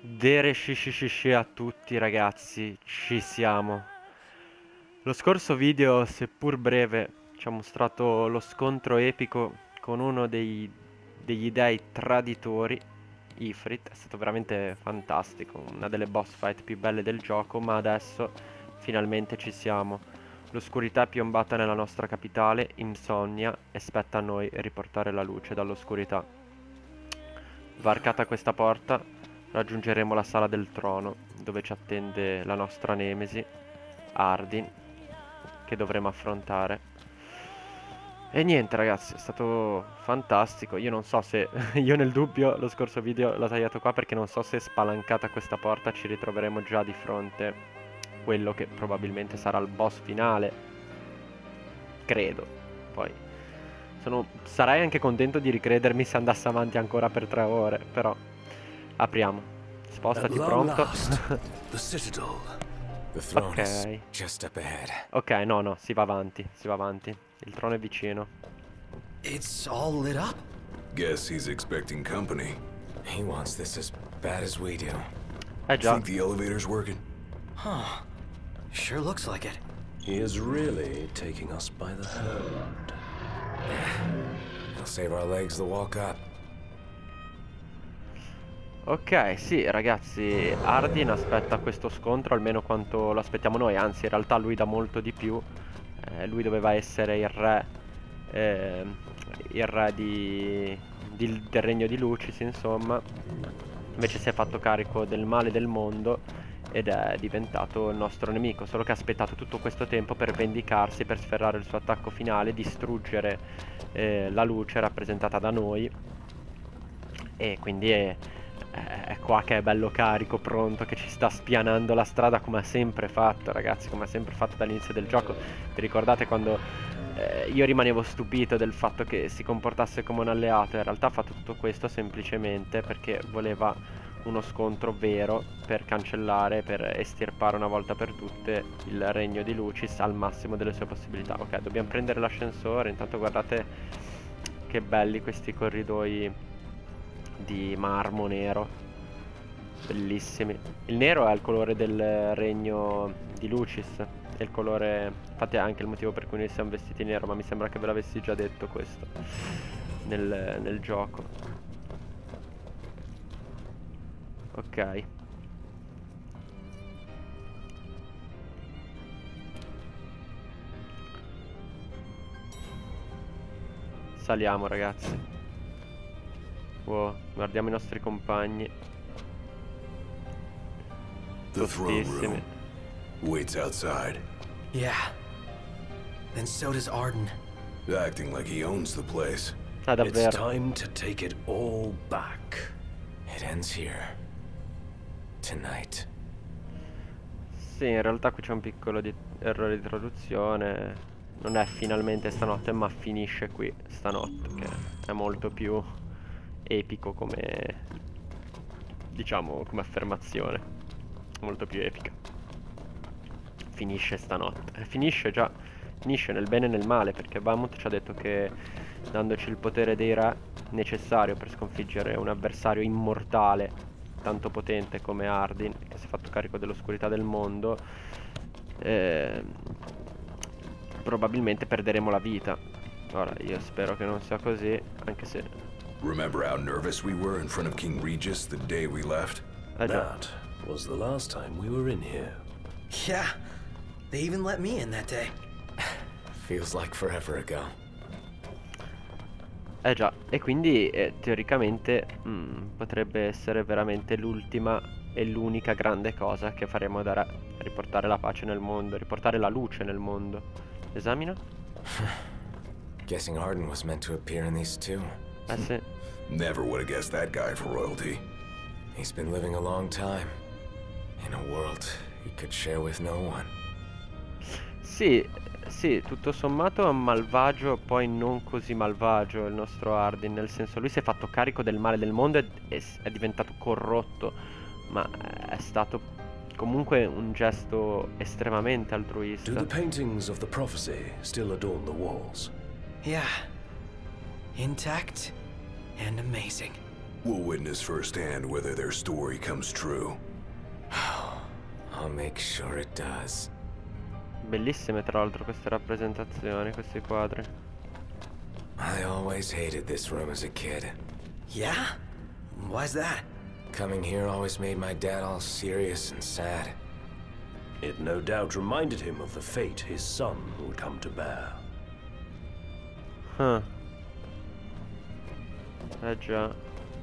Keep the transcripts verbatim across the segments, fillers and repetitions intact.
Dere shi shi shi shi a tutti ragazzi, ci siamo. Lo scorso video, seppur breve, ci ha mostrato lo scontro epico con uno dei, degli dei traditori, Ifrit. È stato veramente fantastico, una delle boss fight più belle del gioco, ma adesso finalmente ci siamo. L'oscurità è piombata nella nostra capitale, Insomnia, e spetta a noi riportare la luce dall'oscurità. Varcata questa porta, raggiungeremo la sala del trono, dove ci attende la nostra nemesi, Ardyn, che dovremo affrontare. E niente ragazzi, è stato fantastico. Io non so se... io nel dubbio lo scorso video l'ho tagliato qua perché non so se spalancata questa porta ci ritroveremo già di fronte quello che probabilmente sarà il boss finale. Credo. Poi sono... sarei anche contento di ricredermi se andasse avanti ancora per tre ore, però... Apriamo. Spostati, pronto. Ok. Ok, no, no, si va avanti, si va avanti. Il trono è vicino. It's all lit up. Guess he's expecting company. He wants this as bad as we do. Eh già. Think the elevator's working? Huh. Sure looks like it. He is really taking us by the hand. He'll save our legs the walk up. Ok, sì, ragazzi, Ardyn aspetta questo scontro almeno quanto lo aspettiamo noi, anzi in realtà lui dà molto di più. Eh, lui doveva essere il re, eh, il re di, di, del regno di Lucis, insomma. Invece si è fatto carico del male del mondo ed è diventato il nostro nemico, solo che ha aspettato tutto questo tempo per vendicarsi, per sferrare il suo attacco finale, distruggere eh, la luce rappresentata da noi. E quindi è... è qua che è bello carico, pronto, che ci sta spianando la strada come ha sempre fatto, ragazzi, come ha sempre fatto dall'inizio del gioco. Vi ricordate quando eh, io rimanevo stupito del fatto che si comportasse come un alleato? In realtà ha fatto tutto questo semplicemente perché voleva uno scontro vero per cancellare, per estirpare una volta per tutte il regno di Lucis al massimo delle sue possibilità. Ok, dobbiamo prendere l'ascensore. Intanto guardate che belli questi corridoi di marmo nero, bellissimi. Il nero è il colore del regno di Lucis, è il colore, infatti è anche il motivo per cui noi siamo vestiti nero, ma mi sembra che ve l'avessi già detto questo nel, nel gioco. Ok, saliamo ragazzi. Wow, guardiamo i nostri compagni. The throne Tostissimi. room waits outside, Yeah. Then so does Ardyn. acting like he owns the place. Ah, It's davvero. time to take it all back. It ends here. Tonight. Sì, in realtà qui c'è un piccolo di errore di traduzione. Non è finalmente stanotte, ma finisce qui stanotte, che è molto più epico come, diciamo, come affermazione. Molto più epica. Finisce stanotte. Eh, finisce già. Finisce nel bene e nel male, perché Bahamut ci ha detto che dandoci il potere dei re necessario per sconfiggere un avversario immortale tanto potente come Ardyn, che si è fatto carico dell'oscurità del mondo, eh, probabilmente perderemo la vita. Ora io spero che non sia così, anche se Remember how nervous we were in front of King Regis the day we left? eh già. That was the last time we were in here. Yeah. They even let me in that day. Feels like forever ago. Eh già, e quindi eh, teoricamente mm, potrebbe essere veramente l'ultima e l'unica grande cosa che faremo da re. Riportare la pace nel mondo, riportare la luce nel mondo. Esamina? Guessing Ardyn was meant to appear in these too. Eh sì. Never would have guessed that guy for royalty. He's been living a long time. In a world he could share with no one. Sì, sì, tutto sommato è un malvagio, poi non così malvagio il nostro Ardyn, nel senso lui si è fatto carico del male del mondo e è, è diventato corrotto, ma è stato comunque un gesto estremamente Do altruista. the paintings of the prophecy still adorn the walls? Yeah. Intact and amazing. We'll witness firsthand whether their story comes true. I'll make sure it does. Bellissime tra l'altro queste rappresentazioni, questi quadri. I always hated this room as a kid. Yeah? Why's that? Coming here always made my dad all serious and sad. It no doubt reminded him of the fate his son would come to bear. Huh. Eh già.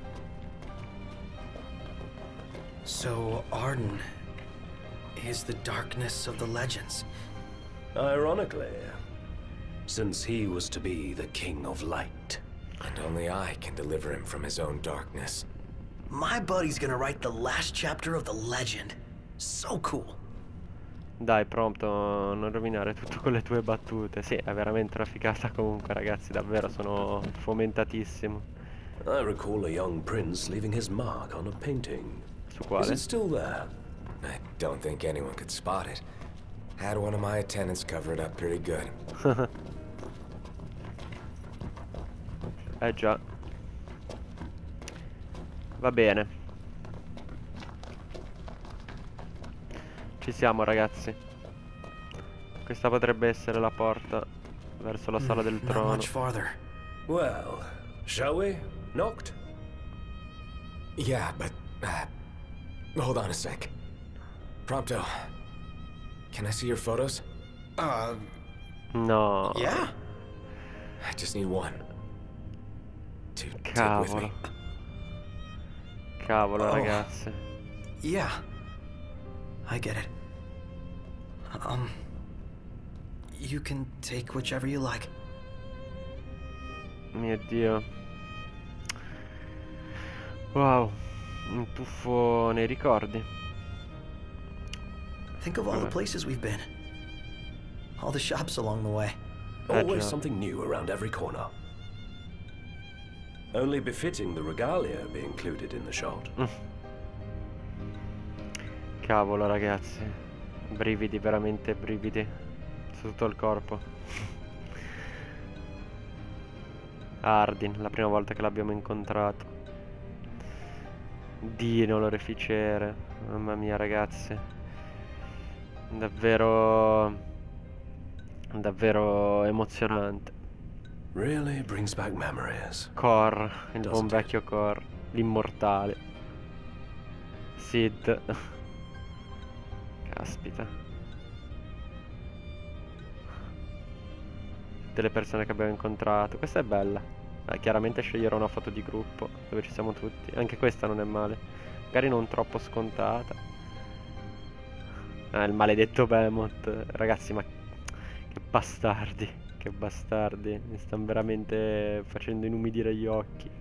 So Arden is the darkness of the legends. Ironically, since he was to be the King of Light. And only I can deliver him from his own darkness. My buddy's gonna write the last chapter of the legend. So cool. Dai, Prompto, non rovinare tutto con le tue battute. Sì, è veramente una figata comunque, ragazzi, davvero, sono fomentatissimo. I recall a young prince leaving his mark on a painting. Su Is quale? it still there? I don't think anyone could spot it. Had one of my attendants cover it up pretty good. Eh già. Va bene. Ci siamo, ragazzi. Questa potrebbe essere la porta verso la sala del Not trono. much farther. Well, shall we? Knocked? Yeah, but... Uh, hold on a sec. Prompto. Can I see your photos? Uh, No. yeah? I just need one. To take with Cavolo. me. Cavolo, Oh. ragazzi. Yeah. I get it. Um, you can take whichever you like. Mio Dio. Wow. Un tuffo nei ricordi. Think of all the places we've been. All the shops along the way. Always già. something new around every corner. Only befitting the regalia be included in the shot. Cavolo, ragazzi. Brividi, veramente brividi. Su tutto il corpo. Ardyn, la prima volta che l'abbiamo incontrato. Dino, l'oreficiere. Mamma mia, ragazzi. Davvero... Davvero emozionante. Really brings back memories. Cor, il buon Doesn't it? vecchio Cor. L'immortale. Sid. Caspita. Tutte le persone che abbiamo incontrato. Questa è bella. Eh, chiaramente sceglierò una foto di gruppo dove ci siamo tutti. Anche questa non è male. Magari non troppo scontata. Ah, il maledetto Behemoth. Ragazzi, ma che bastardi. Che bastardi. Mi stanno veramente facendo inumidire gli occhi.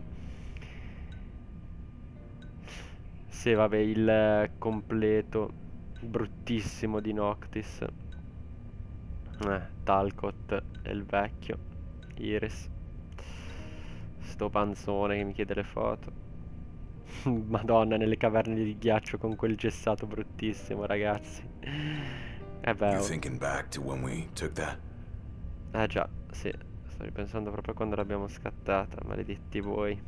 Sì, vabbè, il completo bruttissimo di Noctis. Eh, Talcott è il vecchio. Iris. Sto panzone che mi chiede le foto. Madonna, nelle caverne di ghiaccio con quel gessato bruttissimo, ragazzi. Eh beh, You oh. thinking back to when we took that? Eh già, sì. Sto ripensando proprio quando l'abbiamo scattata. Maledetti voi.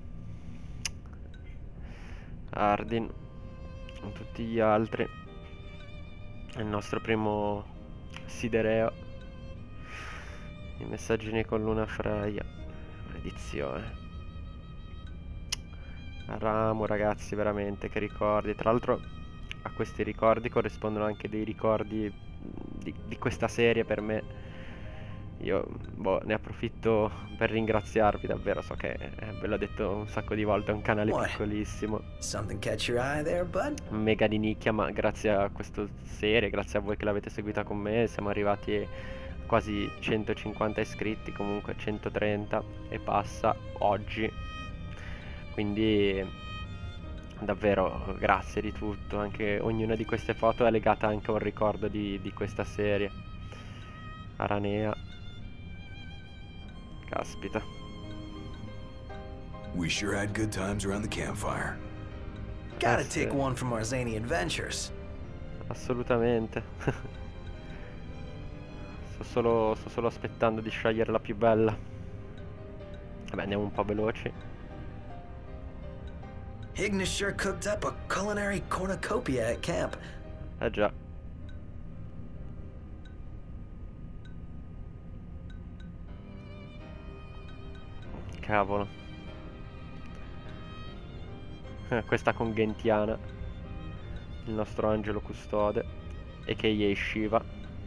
Ardyn. Con tutti gli altri. È il nostro primo sidereo. I messaggini con Luna Freya. Maledizione. Ramu, ragazzi, veramente, che ricordi. Tra l'altro a questi ricordi corrispondono anche dei ricordi di, di questa serie per me. Io boh, ne approfitto per ringraziarvi davvero. So che eh, ve l'ho detto un sacco di volte, è un canale What? piccolissimo, Something catch your eye there, bud? mega di nicchia, ma grazie a questa serie, grazie a voi che l'avete seguita con me, siamo arrivati a quasi centocinquanta iscritti, comunque centotrenta e passa oggi. Quindi davvero grazie di tutto. Anche ognuna di queste foto è legata anche a un ricordo di, di questa serie. Aranea. Caspita. We sure had good times around the campfire. Gotta Eh, sì. take one from our zany adventures. Assolutamente. Sto solo, sto solo aspettando di scegliere la più bella. Vabbè, andiamo un po' veloci. Ignis sure cooked up a culinary cornucopia at camp. Eh già. Cavolo. Eh, questa con Gentiana, il nostro angelo custode, e che Yei Shiva.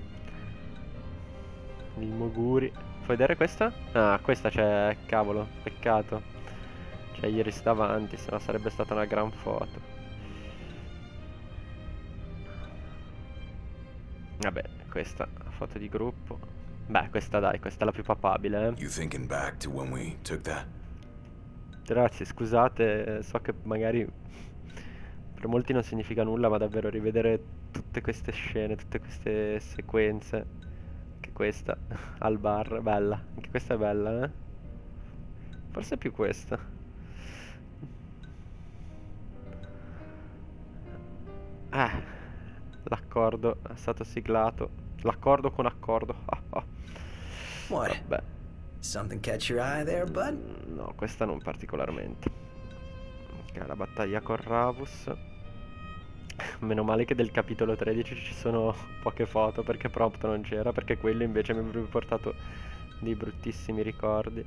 Il Moguri. Puoi vedere questa? Ah, questa c'è, cavolo, peccato. C'è Iris davanti, se no sarebbe stata una gran foto. Vabbè, questa, foto di gruppo. Beh, questa dai, questa è la più papabile, eh. You thinking back to when we took that? Grazie, scusate, so che magari per molti non significa nulla, ma davvero rivedere tutte queste scene, tutte queste sequenze, anche questa al bar, bella, anche questa è bella, eh? Forse più questa. Ah, l'accordo è stato siglato, l'accordo con accordo. Ah, ah. What? Vabbè. Something catch your eye there, bud? No, questa non particolarmente. Ok, la battaglia con Ravus. Meno male che del capitolo tredici ci sono poche foto, perché Prompto non c'era, perché quello invece mi avrebbe portato dei bruttissimi ricordi.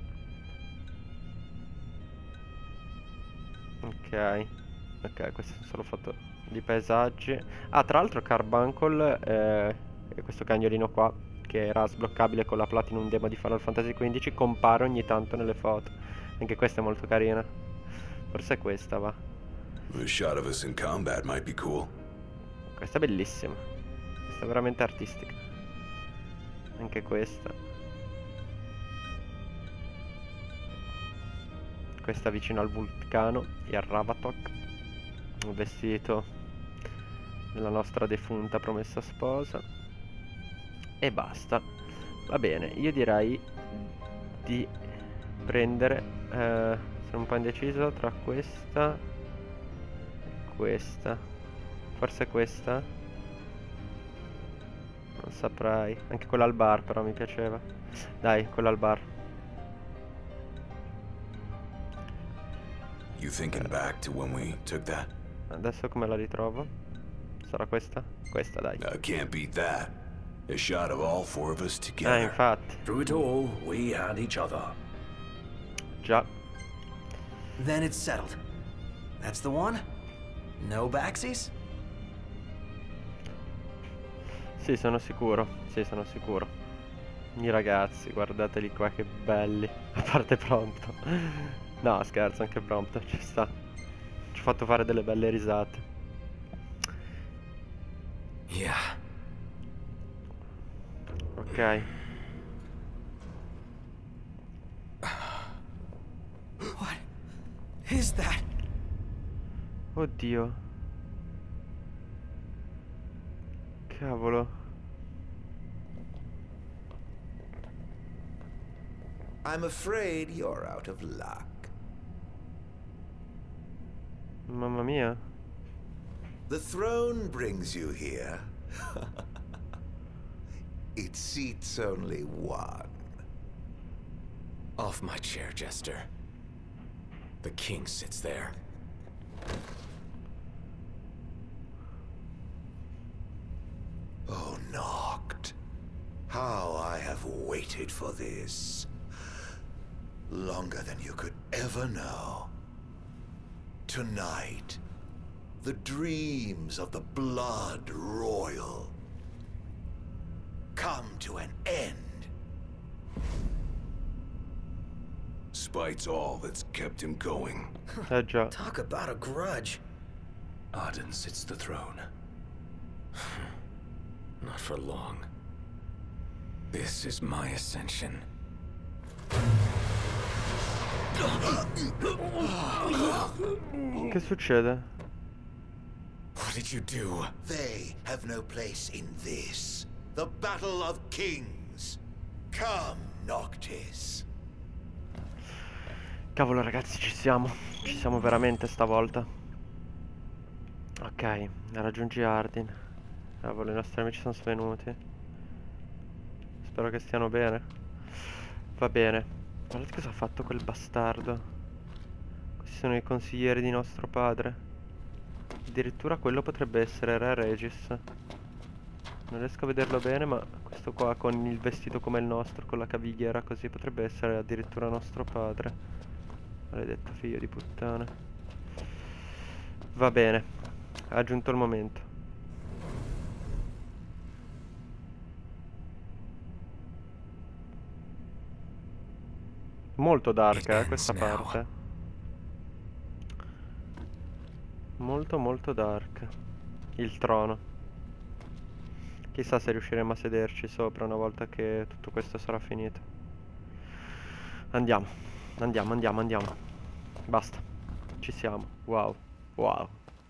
Ok. Ok, queste sono solo foto di paesaggi. Ah, tra l'altro Carbuncle, eh, questo cagnolino qua, che era sbloccabile con la Platinum Demo di Final Fantasy quindici, compare ogni tanto nelle foto. Anche questa è molto carina. Forse è questa, va. A shot of us in combat might be cool. Questa è bellissima. Questa è veramente artistica. Anche questa. Questa vicino al vulcano e al Ravatok. Un vestito della nostra defunta promessa sposa. E basta. Va bene, io direi di prendere, eh, sono un po' indeciso tra questa e questa. Forse questa? Non saprei. Anche quella al bar però mi piaceva. Dai, quella al bar. You thinking back to when we took that? Adesso come la ritrovo? Sarà questa? Questa, dai. I can't beat that. A shot of all four of us Eh, together. infatti. Through it all, we had each other. Già. Then it's settled. That's the one? No backsies? Sì, sono sicuro. Sì, sono sicuro. I ragazzi, guardateli qua che belli. A parte Prompto. No, scherzo, anche Prompto ci sta. Ci ho fatto fare delle belle risate. Yeah. Ok. What is that? Oddio. Cavolo. I'm afraid you're out of luck. Mamma mia. The throne brings you here. It seats only one. Off my chair, Jester. The king sits there. Oh, Noct. How I have waited for this. Longer than you could ever know. Tonight, the dreams of the Blood Royal come to an end. Spite's all that's kept him going. Eh già. Talk about a grudge. Arden sits the throne. Not for long. This is my ascension. Che succede? What did you do? They have no place in this. The Battle of Kings. Come, Noctis. Cavolo ragazzi, ci siamo. Ci siamo veramente stavolta. Ok, raggiungi Arden. Cavolo, i nostri amici sono svenuti. Spero che stiano bene. Va bene. Guardate cosa ha fatto quel bastardo. Questi sono i consiglieri di nostro padre. Addirittura quello potrebbe essere Re Regis. Non riesco a vederlo bene, ma questo qua con il vestito come il nostro, con la cavighiera così, potrebbe essere addirittura nostro padre. Maledetto figlio di puttana. Va bene, ha giunto il momento. Molto dark, eh, questa parte. Molto molto dark. Il trono. Chissà se riusciremo a sederci sopra una volta che tutto questo sarà finito. Andiamo, andiamo, andiamo, andiamo. Basta, ci siamo. Wow, wow.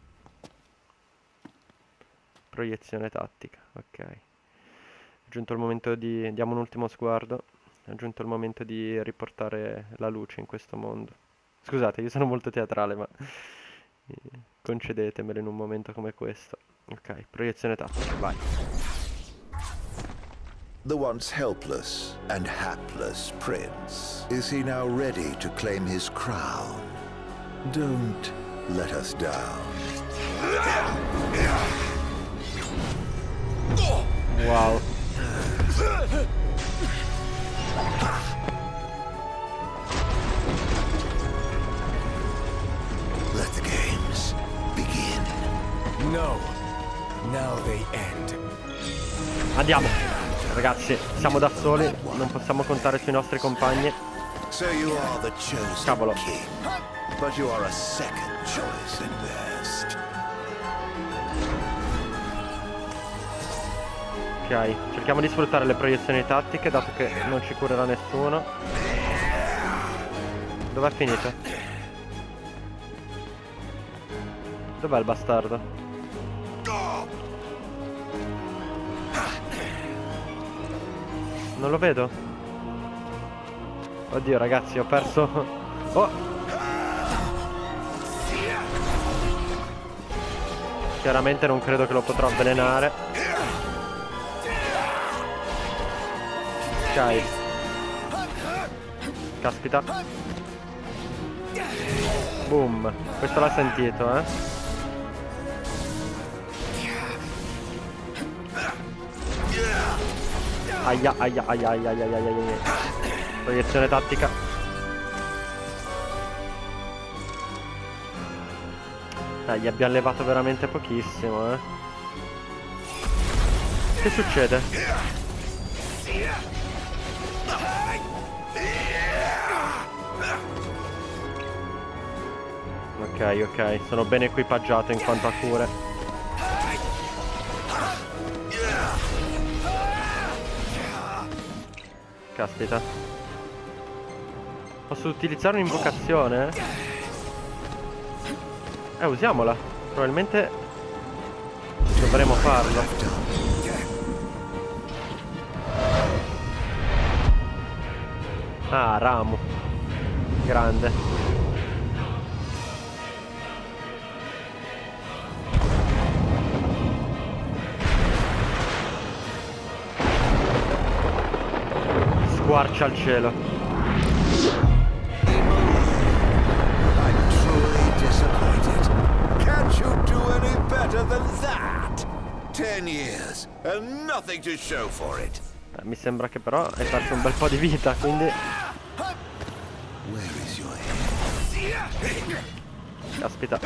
Proiezione tattica, ok. È giunto il momento di... diamo un ultimo sguardo. È giunto il momento di riportare la luce in questo mondo. Scusate, io sono molto teatrale, ma concedetemelo in un momento come questo. Ok, proiezione tattica, vai. The once helpless and hapless prince. Is he now ready to claim his crown? Don't let us down. Wow. Let the games begin. No. Now they end. Andiamo. Ragazzi, siamo da soli, non possiamo contare sui nostri compagni. So you are the chosen Cavolo. king, but you are a second choice at best. Ok, cerchiamo di sfruttare le proiezioni tattiche, dato che non ci curerà nessuno. Dov'è finito? Dov'è il bastardo? Non lo vedo. Oddio ragazzi, ho perso. Oh! Chiaramente non credo che lo potrò avvelenare. Ok. Caspita. Boom. Questo l'ha sentito, eh. Aia, aia, aia, aia, aia, aia, aia. Proiezione tattica. Eh, gli abbiamo levato veramente pochissimo, eh. Che succede? Ok, ok, sono ben equipaggiato in quanto a cure. Caspita. Posso utilizzare un'invocazione? Eh, usiamola. Probabilmente dovremo farlo. Ah, Ramu. Grande. Squarcia al cielo. I'm truly disappointed. Can't you do any better than that? Ten years and nothing to show for it. Eh, mi sembra che però hai perso un bel po' di vita, quindi... Where is your head? Caspita.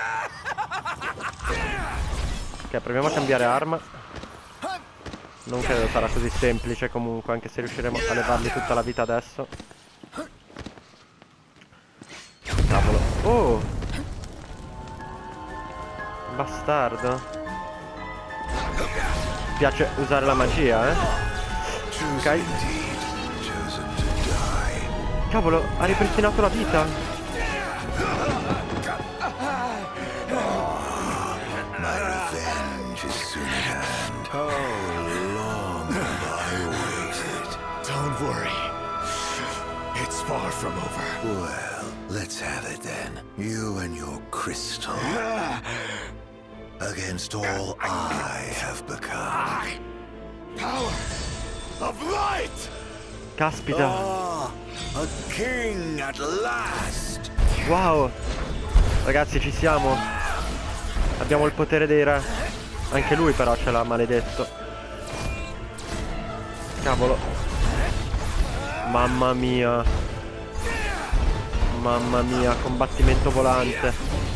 Ok, proviamo a cambiare arma. Non credo sarà così semplice comunque, anche se riusciremo a levargli tutta la vita adesso. Cavolo. Oh! Bastardo. Mi piace usare la magia, eh. Ok. Cavolo, ha ripristinato la vita. My revenge is soon at hand. How long have I waited? Don't worry. It's far from over. Well, let's have it then. You and your crystal. Against all I have become. Power of light! Caspita. Ah, a king at last. Wow. Ragazzi, ci siamo. Abbiamo il potere dei re. Anche lui però ce l'ha, maledetto. Cavolo. Mamma mia. Mamma mia, combattimento volante.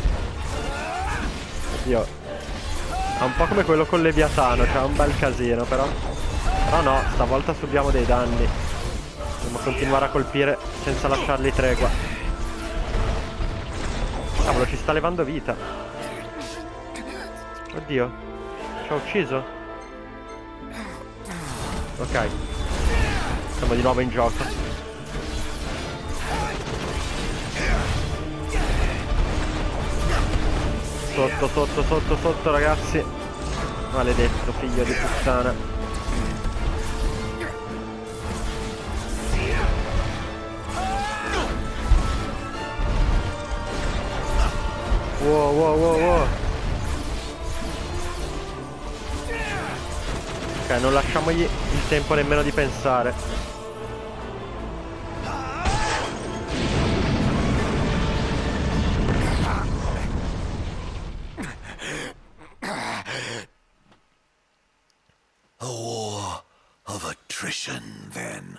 Oddio. È un po' come quello con Leviatano, cioè un bel casino però. Però no, stavolta subiamo dei danni. Dobbiamo continuare a colpire senza lasciargli tregua. Cavolo, ci sta levando vita. Oddio. Ci ha ucciso. Ok. Siamo di nuovo in gioco. Sotto, sotto, sotto, sotto, ragazzi. Maledetto figlio di puttana. Wow, wow, wow, wow. Ok, non lasciamogli il tempo nemmeno di pensare. A war of attrition, then.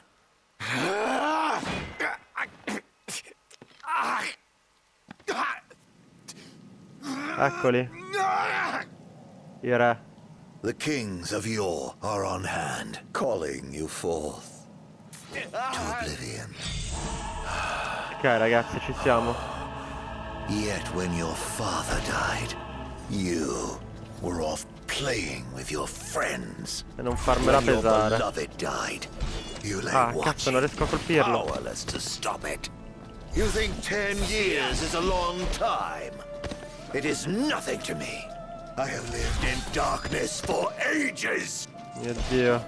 Eccoli. I re. The kings of yore are on hand, calling you forth to oblivion. Ok, ragazzi, ci siamo. Yet when your father died, you were off playing with your friends. E non farmela When your pesare. beloved died, you lay Ah, cazzo, watching, non riesco a colpirlo. powerless to stop it. You think ten years is a long time? It is nothing to me. I have lived in darkness for ages. Mio Dio.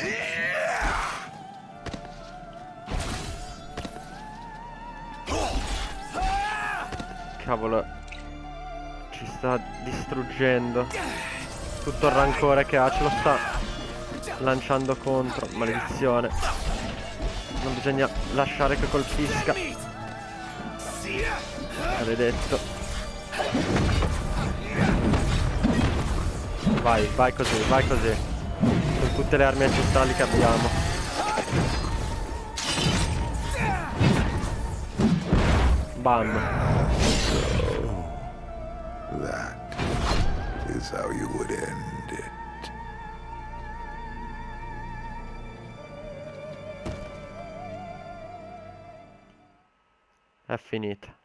Cavolo. Ci sta distruggendo. Tutto il rancore che ha ce lo sta lanciando contro. Maledizione. Non bisogna lasciare che colpisca. Maledetto. Vai, vai così, vai così. Con tutte le armi ancestrali che abbiamo. Bam. That is how you would end it. È finita.